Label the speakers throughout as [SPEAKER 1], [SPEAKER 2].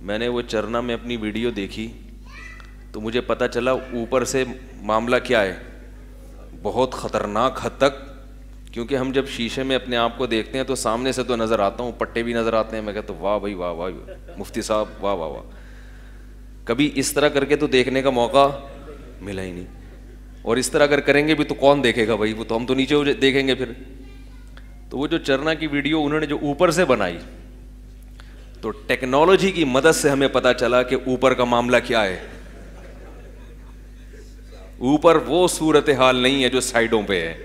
[SPEAKER 1] میں نے وہ چرنا میں اپنی ویڈیو دیکھی تو مجھے پتہ چلا اوپر سے معاملہ کیا ہے، بہت خطرناک حد تک. کیونکہ ہم جب شیشے میں اپنے آپ کو دیکھتے ہیں تو سامنے سے تو نظر آتا ہوں، پٹے بھی نظر آتے ہیں، میں کہتا ہوں واہ بھائی واہ واہ مفتی صاحب واہ واہ واہ. کبھی اس طرح کر کے تو دیکھنے کا موقع ملا ہی نہیں، اور اس طرح اگر کریں گے بھی تو کون دیکھے گا بھائی، وہ تو ہم تو نیچے دیکھیں گے پھر. تو وہ جو چرنا کی ویڈیو انہوں نے جو اوپر سے بنائی، تو ٹیکنالوجی کی مدد سے ہمیں پتہ چلا کہ اوپر کا معاملہ کیا ہے. اوپر وہ صورتحال نہیں ہے جو سائڈوں پہ ہے.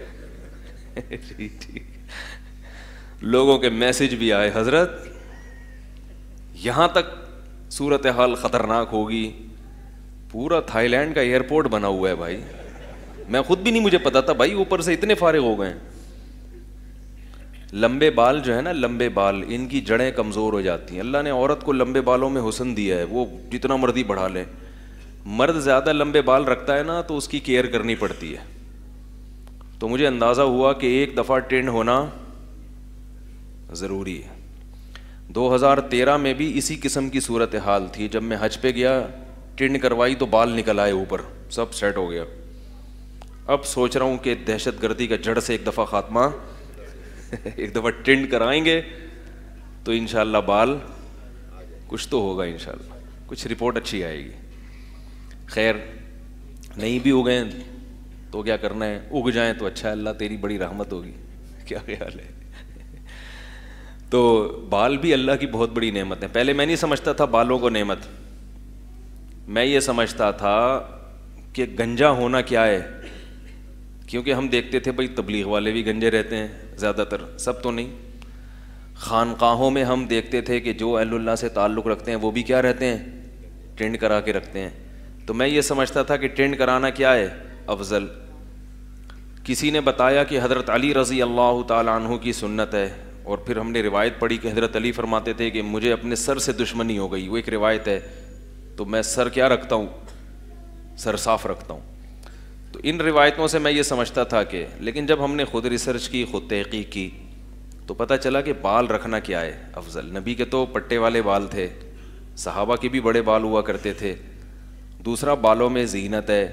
[SPEAKER 1] لوگوں کے میسج بھی آئے، حضرت یہاں تک صورتحال خطرناک ہوگی، پورا تھائی لینڈ کا ایئرپورٹ بنا ہوا ہے بھائی. میں خود بھی نہیں مجھے پتا تھا بھائی، اوپر سے اتنے فارغ ہو گئے. لمبے بال جو ہے نا، لمبے بال، ان کی جڑیں کمزور ہو جاتی ہیں. اللہ نے عورت کو لمبے بالوں میں حسن دیا ہے، وہ جتنا مرضی بڑھا لے. مرد زیادہ لمبے بال رکھتا ہے نا تو اس کی کیئر کرنی پڑتی ہے. تو مجھے اندازہ ہوا کہ ایک دفعہ ٹرینڈ ہونا ضروری ہے. 2013 میں بھی اسی قسم کی صورتحال تھی. جب میں حج پہ گیا، ٹرینڈ کروائی تو بال نکل آئے اوپر، سب سیٹ ہو گیا. اب سوچ رہا ہوں کہ دہشت گردی کا جڑ سے ایک دفعہ خاتمہ، ایک دفعہ ٹرینڈ کرائیں گے تو انشاءاللہ بال کچھ تو ہوگا، انشاءاللہ کچھ رپورٹ اچھی آئے گی. خیر نہیں بھی اگیں تو کیا کرنا ہے، اگ جائیں تو اچھا ہے، اللہ تیری بڑی رحمت ہوگی. کیا خیال ہے؟ تو بال بھی اللہ کی بہت بڑی نعمت ہے. پہلے میں نہیں سمجھتا تھا بالوں کو نعمت، میں یہ سمجھتا تھا کہ گنجا ہونا کیا ہے. کیونکہ ہم دیکھتے تھے بھائی تبلیغ والے بھی گنجے رہتے ہیں زیادہ تر، سب تو نہیں. خانقاہوں میں ہم دیکھتے تھے کہ جو اہل اللہ سے تعلق رکھتے ہیں وہ بھی کیا رہتے ہیں، ٹرینڈ کرا کے رکھتے ہیں. تو میں یہ سمجھتا تھا کہ ٹرینڈ کرانا کیا ہے افضل. کسی نے بتایا کہ حضرت علی رضی اللہ تعالیٰ عنہ کی سنت ہے، اور پھر ہم نے روایت پڑھی کہ حضرت علی فرماتے تھے کہ مجھے اپنے سر سے دشمنی ہو گئی. وہ ایک روایت ہے. تو میں سر کیا رکھتا ہوں، سر صاف رکھتا ہوں. تو ان روایتوں سے میں یہ سمجھتا تھا کہ، لیکن جب ہم نے خود ریسرچ کی، خود تحقیق کی، تو پتہ چلا کہ بال رکھنا کیا ہے افضل. نبی کے تو پٹے والے بال تھے، صحابہ کے بھی بڑے بال ہوا کرتے تھے. دوسرا، بالوں میں زینت ہے،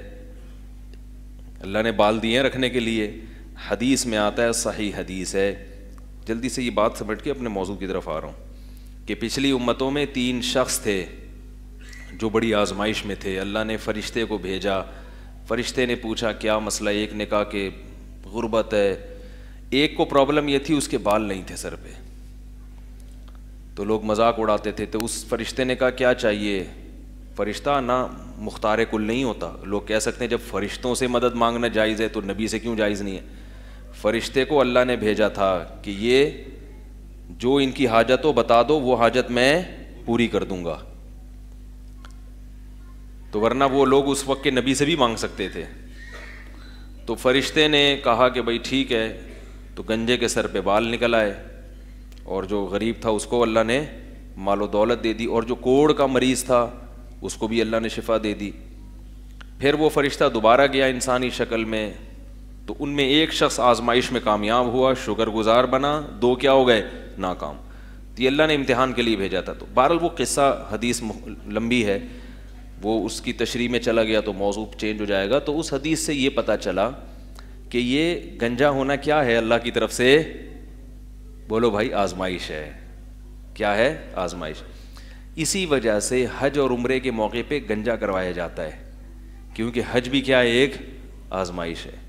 [SPEAKER 1] اللہ نے بال دیے ہیں رکھنے کے لیے. حدیث میں آتا ہے، صحیح حدیث ہے. جلدی سے یہ بات سمجھ کے اپنے موضوع کی طرف آ رہا ہوں کہ پچھلی امتوں میں 3 شخص تھے جو بڑی آزمائش میں تھے. اللہ نے فرشتے کو بھیجا، فرشتے نے پوچھا کیا مسئلہ. ایک نے کہا کہ غربت ہے. ایک کو پرابلم یہ تھی اس کے بال نہیں تھے سر پہ، تو لوگ مذاق اڑاتے تھے. تو اس فرشتے نے کہا کیا چاہیے. فرشتہ نہ مختار کل نہیں ہوتا. لوگ کہہ سکتے ہیں جب فرشتوں سے مدد مانگنا جائز ہے تو نبی سے کیوں جائز نہیں ہے. فرشتے کو اللہ نے بھیجا تھا کہ یہ جو ان کی حاجت ہو بتا دو، وہ حاجت میں پوری کر دوں گا. تو ورنہ وہ لوگ اس وقت کے نبی سے بھی مانگ سکتے تھے. تو فرشتے نے کہا کہ بھائی ٹھیک ہے. تو گنجے کے سر پہ بال نکل آئے، اور جو غریب تھا اس کو اللہ نے مال و دولت دے دی، اور جو کوڑ کا مریض تھا اس کو بھی اللہ نے شفا دے دی. پھر وہ فرشتہ دوبارہ گیا انسانی شکل میں، تو ان میں ایک شخص آزمائش میں کامیاب ہوا، شکر گزار بنا. 2 کیا ہو گئے، ناکام. تو یہ اللہ نے امتحان کے لیے بھیجا تھا. تو بہرحال وہ قصہ حدیث لمبی ہے، وہ اس کی تشریح میں چلا گیا تو موضوع چینج ہو جائے گا. تو اس حدیث سے یہ پتہ چلا کہ یہ گنجا ہونا کیا ہے، اللہ کی طرف سے بولو بھائی آزمائش ہے. کیا ہے؟ آزمائش. اسی وجہ سے حج اور عمرے کے موقع پہ گنجا کروایا جاتا ہے، کیونکہ حج بھی کیا ہے، ایک آزمائش ہے.